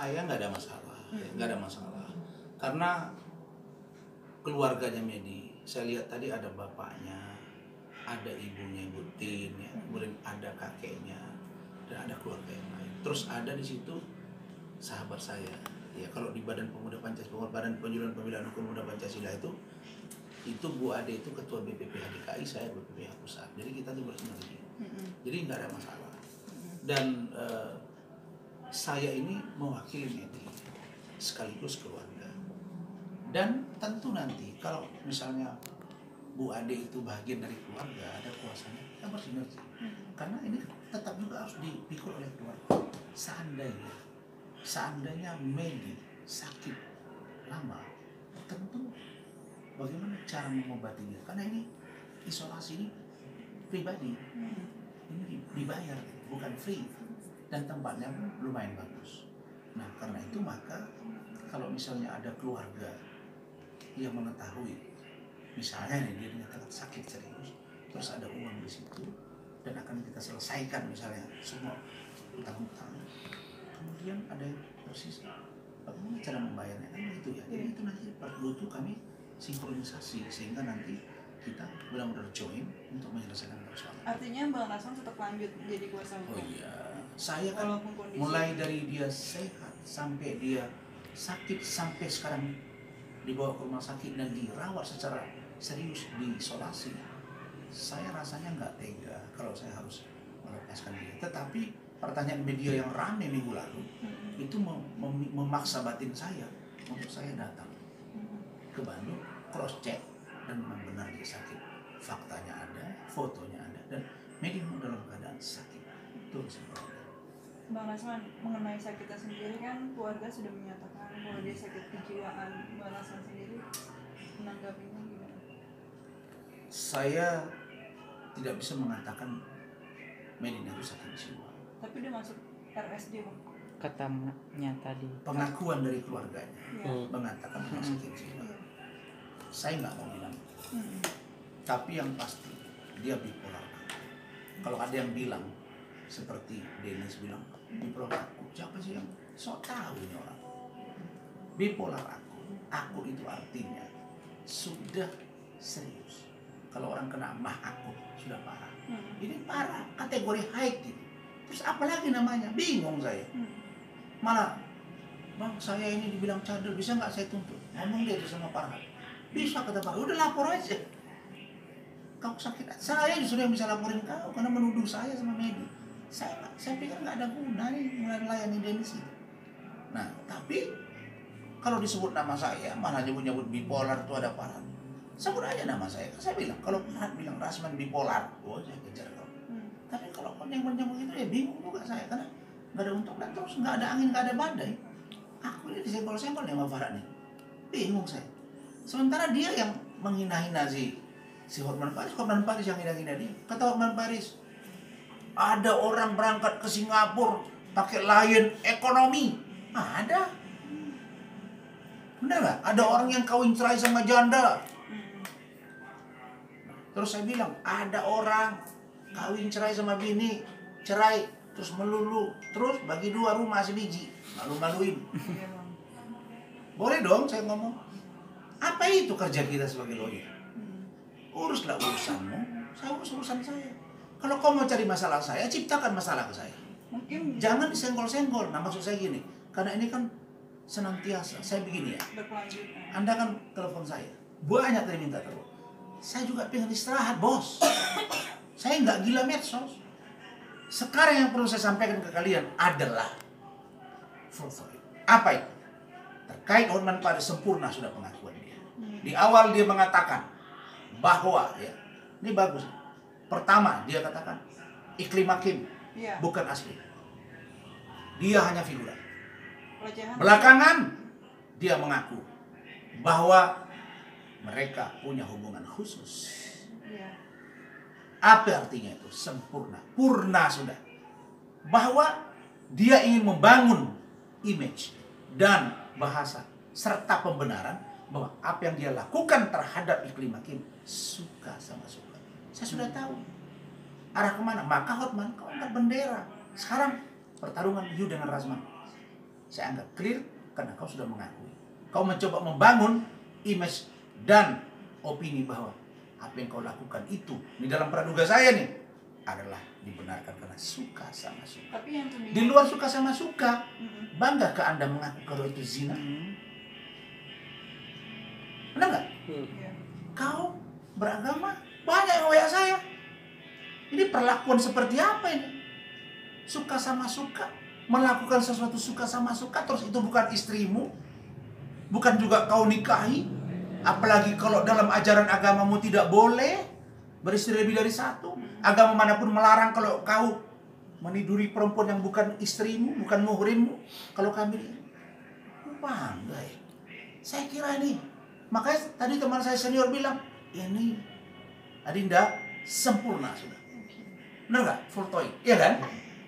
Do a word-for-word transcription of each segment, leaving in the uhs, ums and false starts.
saya nggak ada masalah, hmm. nggak ada masalah. Karena keluarganya Medi, saya lihat tadi ada bapaknya, ada ibunya Ibu Tin, ya, kemudian ada kakeknya, dan ada keluarga yang lain. Terus ada di situ sahabat saya. Ya kalau di Badan Pemuda Pancasila, Badan Penjualan Pembelaan Hukum Pemuda Pancasila itu, itu Bu Ade itu ketua B P P H D K I, saya B P P H Pusat. Jadi kita tuh bersinergi. Mm-hmm. Jadi nggak ada masalah. Mm-hmm. Dan uh, saya ini mewakili Medi sekaligus keluarga. Dan tentu nanti kalau misalnya Bu Ade itu bagian dari keluarga, ada kuasanya, kita bersinergi. Mm-hmm. Karena ini tetap juga harus dipikul oleh keluarga. Seandainya, seandainya Medi sakit lama, tentu bagaimana cara mengobatinya? Karena ini isolasi ini pribadi, ini dibayar, bukan free, dan tempatnya pun lumayan bagus. Nah karena itu maka kalau misalnya ada keluarga yang mengetahui, misalnya nih dia dinyatakan sakit serius, terus ada uang di situ dan akan kita selesaikan misalnya semua utang-utang, kemudian ada yang tersisa, bagaimana cara membayarnya kan itu ya. Jadi itu nanti butuh kami sinkronisasi sehingga nanti kita benar-benar join untuk menyelesaikan persoalan. Artinya Bang Rasman tetap lanjut jadi kuasa hukum? Oh iya, saya kan mulai dari dia sehat sampai dia sakit sampai sekarang dibawa ke rumah sakit dan dirawat secara serius di isolasi, saya rasanya nggak tega kalau saya harus melepaskan dia. Tetapi pertanyaan media yang ramai minggu lalu hmm. itu mem mem memaksa batin saya untuk saya datang ke Bandung, cross check, dan memang benar dia sakit. Faktanya ada, fotonya ada, dan media dalam keadaan sakit. Itu sebenarnya. Bang Rasman, mengenai sakitnya sendiri kan keluarga sudah menyatakan bahwa dia sakit kejiwaan. Bang Rasman sendiri menanggapinya gimana? Saya tidak bisa mengatakan Medina itu sakit jiwa. Tapi dia masuk R S D, Bang. Katanya tadi. Pengakuan dari keluarganya ya. mengatakan dia sakit jiwa. Ya. Saya nggak mau bilang. Hmm. Tapi yang pasti dia bipolar. Kalau ada yang bilang seperti Dennis bilang bipolar aku, siapa sih yang sok tahu ini orang? Bipolar aku, aku itu artinya sudah serius. Kalau orang kena mah aku sudah parah. Hmm. Ini parah, kategori high gitu. Terus apalagi namanya? Bingung saya. Hmm. Malah, bang saya ini dibilang cadel, bisa nggak saya tuntut? Ngomong dia itu sama Farhan. Bisa kata Pak, udah lapor aja. Kau sakit, saya justru yang bisa laporin kau karena menuduh saya sama Medi. Saya, saya pikir nggak ada guna nih mulai melayani Dennis itu. Nah, tapi kalau disebut nama saya, malah nyebut-nyebut bipolar itu ada Farhan. Sebut aja nama saya. Saya bilang, kalau Farhan bilang Rasman bipolar, oh saya kejar kau. Hmm. Tapi kalau yang menyebut itu ya bingung juga saya karena nggak ada untung dan terus nggak ada angin, nggak ada badai. Aku ini disenggol-senggol sama Farhan nih. Bingung saya. Sementara dia yang menghina-hina si si Hotman Paris, Hotman Paris yang hina-hina dia. Kata Hotman Paris, ada orang berangkat ke Singapura pakai Lion ekonomi. Ah, ada. Benar nggak? Ada orang yang kawin cerai sama janda. Terus saya bilang, ada orang kawin cerai sama bini, cerai terus melulu, terus bagi dua rumah sebiji, malu-maluin. Boleh dong saya ngomong. Apa itu kerja kita sebagai lawyer? Uruslah urusanmu, saya urus urusan saya. Kalau kau mau cari masalah saya, ciptakan masalah ke saya. Mungkin jangan disenggol-senggol. Nah maksud saya gini, karena ini kan senantiasa. Saya begini ya. Anda kan telepon saya, banyak tadi minta terus. Saya juga pengen istirahat, bos. Saya nggak gila medsos. Sekarang yang perlu saya sampaikan ke kalian adalah apa itu? Terkait Hotman Paris sempurna sudah pengakuan dia. Di awal dia mengatakan bahwa ya, ini bagus. Pertama dia katakan iklim hakim ya. Bukan asli. Dia hanya figuran. Belakangan dia mengaku bahwa mereka punya hubungan khusus. Ya. Apa artinya itu? Sempurna, purna sudah. Bahwa dia ingin membangun image dan bahasa serta pembenaran bahwa apa yang dia lakukan terhadap iklim hakim suka sama suka. Saya sudah tahu arah kemana. Maka Hotman kau angkat bendera. Sekarang pertarungan you dengan Rasman. saya anggap clear karena kau sudah mengakui. Kau mencoba membangun image dan opini bahwa apa yang kau lakukan itu di dalam praduga saya nih adalah dibenarkan karena suka sama suka. Tapi yang kedua, Di luar suka sama suka, Mm-mm. bangga ke Anda mengaku kalau itu zina? Benar nggak? Iya. Kau beragama, banyak yang W A saya. Ini perlakuan seperti apa ini? Suka sama suka, melakukan sesuatu suka sama suka, terus itu bukan istrimu, bukan juga kau nikahi. Apalagi kalau dalam ajaran agamamu tidak boleh beristri lebih dari satu. Agama manapun melarang kalau kau meniduri perempuan yang bukan istrimu, bukan muhrimmu. Kalau kami bangga ya. Saya kira ini, makanya tadi teman saya senior bilang, ini Adinda sempurna sudah. Benar nggak? Full toy, iya kan?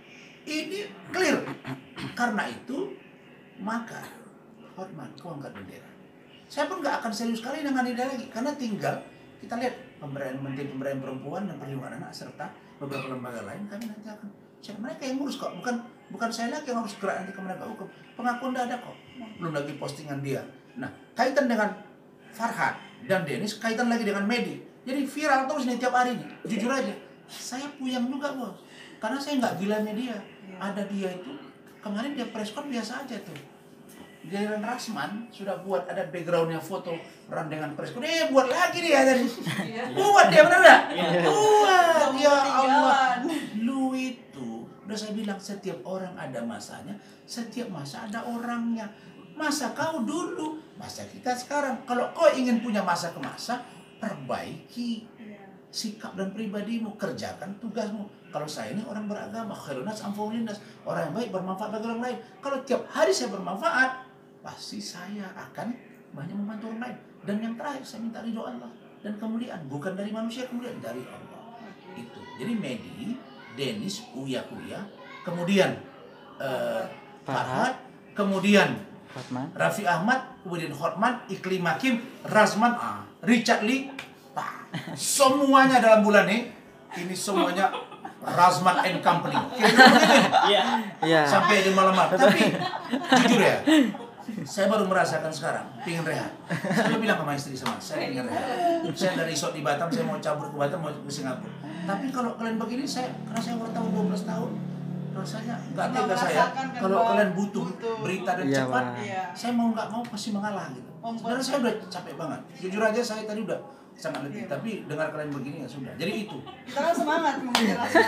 Ini clear. Karena itu, maka hormat kau angkat bendera. Saya pun nggak akan serius sekali dengan Adinda lagi, karena tinggal kita lihat pemberdayaan menteri pemberdayaan perempuan dan perlindungan anak serta beberapa lembaga lain, kami nanti akan siapa mereka yang ngurus kok, bukan bukan saya lagi yang harus gerak nanti ke penegak hukum. Pengakuan udah ada kok, belum lagi postingan dia. Nah, kaitan dengan Farhad dan Dennis, kaitan lagi dengan Medi, jadi viral terus nih tiap hari nih. Jujur aja, saya puyeng juga bos, karena saya nggak gila media. Ada dia itu kemarin dia press con biasa aja tuh. Giliran Rasman sudah buat ada backgroundnya foto Ran dengan press con, eh buat lagi dia tadi. Buat dia bener nggak? Buat ya Allah. Lu itu udah saya bilang setiap orang ada masanya, setiap masa ada orangnya. Masa kau dulu, masa kita sekarang. Kalau kau ingin punya masa ke masa, perbaiki sikap dan pribadimu, kerjakan tugasmu. Kalau saya ini orang beragama, khairunas amfaulinas, orang yang baik bermanfaat bagi orang lain. Kalau tiap hari saya bermanfaat, pasti saya akan banyak membantu orang lain. Dan yang terakhir saya minta ridho Allah dan kemuliaan, bukan dari manusia, kemuliaan dari Allah. Itu. Jadi Medi, Dennis, Uya Uya, kemudian uh, Farhad, kemudian Hotman, Raffi Ahmad, kemudian Hotman, Iklim Hakim, Razman, ah, Richard Lee, Pak. Semuanya dalam bulan ini, ini semuanya Razman and Company. Kira-kira begitu ya? Iya. iya, Sampai di malam-malam. Tapi jujur ya, saya baru merasakan sekarang, pingin rehat. Saya bilang sama istri sama, saya ingin rehat. Saya dari resort di Batam, saya mau cabut ke Batam, mau ke Singapura. Tapi kalau kalian begini, saya karena saya udah tahu dua belas tahun, rasanya nggak Pernah tega saya. merasakan kan, Kalau Bang? kalian butuh Butuh. berita dan Iya, cepat, Bang. Iya. saya mau nggak mau pasti mengalah gitu. Membuat- Sebenarnya saya udah capek banget. Jujur aja saya tadi udah sangat letih. Iya. Tapi dengar kalian begini ya sudah. Jadi itu. Kita kan semangat menjelaskan.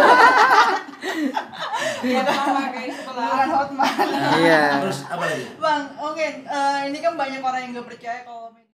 Iya, sama kayak sebelah Hotman. iya. Terus apa lagi? Bang, oke, eh, ini kan banyak orang yang nggak percaya kalau